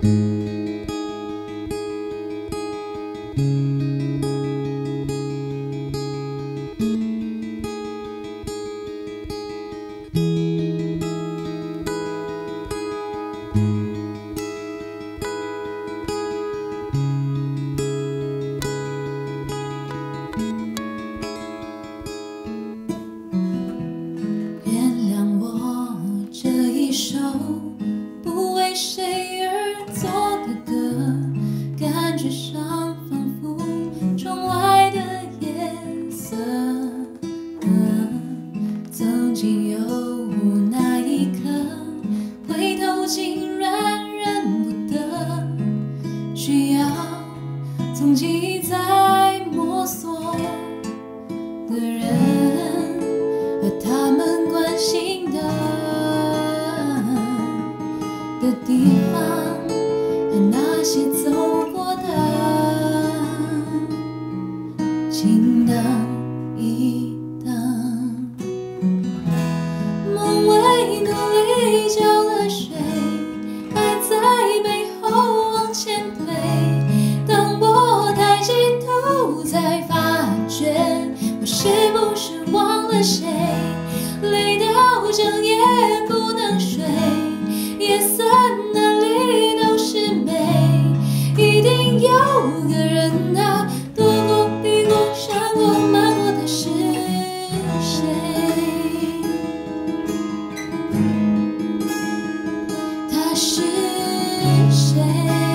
不为谁而作的歌，感觉上仿佛窗外的夜色。曾经有那一刻，回头竟然认不得，需要从记忆再摸索的人，和他们关心的地方，和那些走过的，请等一等。梦为努力浇了水，还在背后往前推。当我抬起头，才发觉我是不是忘了谁？累到整夜不能睡。夜色哪里都是美，一定有个人啊，躲过、避过、闪过、瞒过的是谁？他是谁？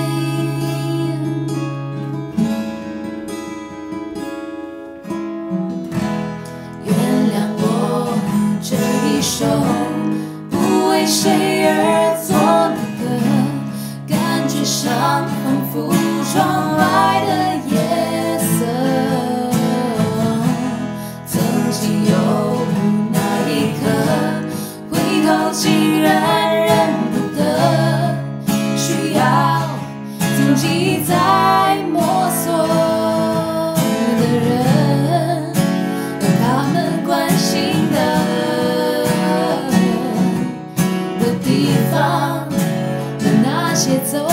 原谅我这一首不为谁而上仿佛窗外的夜色，曾经有那一刻，回头竟然认不得，需要从记忆再摸索的人，和他们关心的地方，和那些走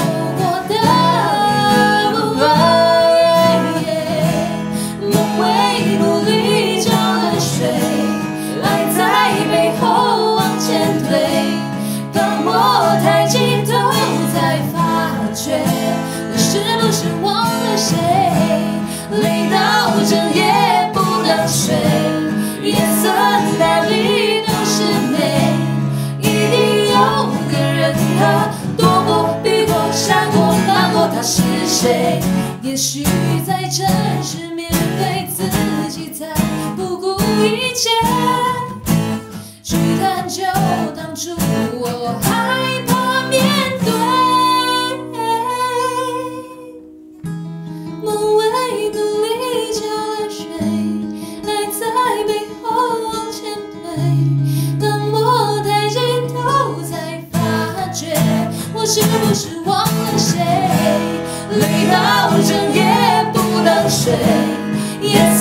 是忘了谁，累到整夜不能睡，夜色哪里都是美，一定有个人他躲过、避过、闪过、瞒过，他是谁？也许在真实面对自己，才不顾一切去探究当初我害怕面对。我是不是忘了谁？累到整夜不能睡。